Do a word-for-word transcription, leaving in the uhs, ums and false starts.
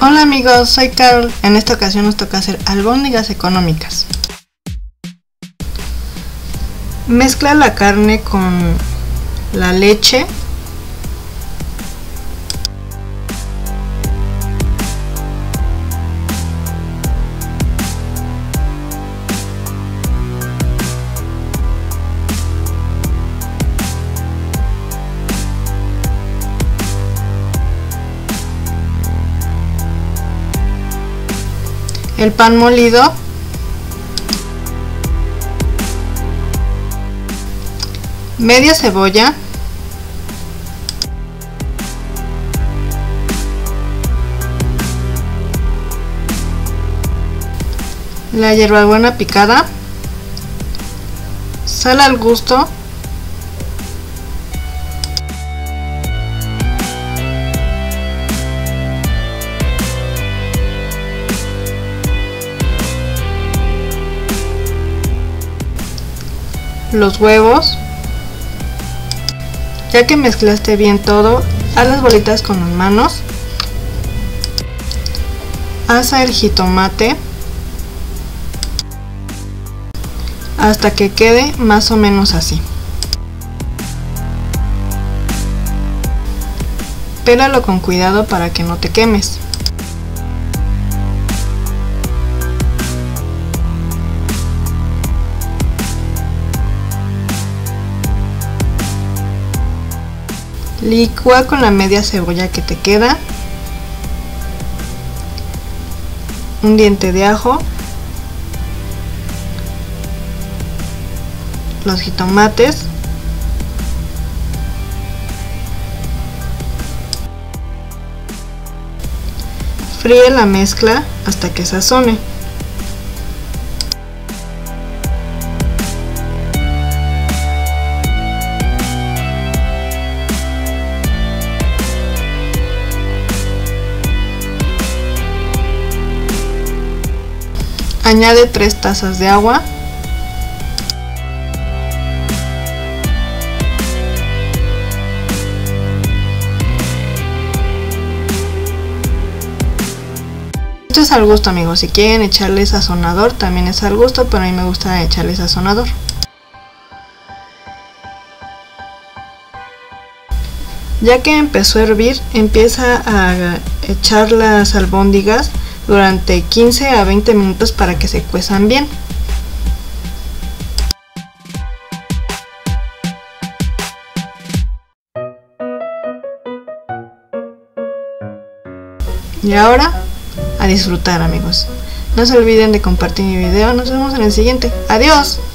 Hola amigos, soy Carol. En esta ocasión nos toca hacer albóndigas económicas. Mezcla la carne con la leche. El pan molido, media cebolla, la hierbabuena picada, sal al gusto, los huevos. Ya que mezclaste bien todo, haz las bolitas con las manos, asa el jitomate hasta que quede más o menos así. Pélalo con cuidado para que no te quemes. Licúa con la media cebolla que te queda, un diente de ajo, los jitomates, fríe la mezcla hasta que sazone. Añade tres tazas de agua. Esto es al gusto amigos, si quieren echarle sazonador también es al gusto, pero a mí me gusta echarle sazonador. Ya que empezó a hervir, empieza a echar las albóndigas durante quince a veinte minutos para que se cuezan bien. Y ahora a disfrutar amigos. No se olviden de compartir mi video. Nos vemos en el siguiente. ¡Adiós!